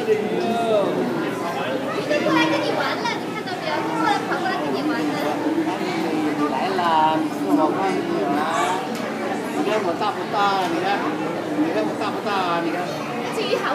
里哦。 他就过来跟你玩了，你看到没有？他过来跑过来跟你玩了。 你来啦，你是我看你啊。你看我大不大？你看我大不大？你看。 金鱼好。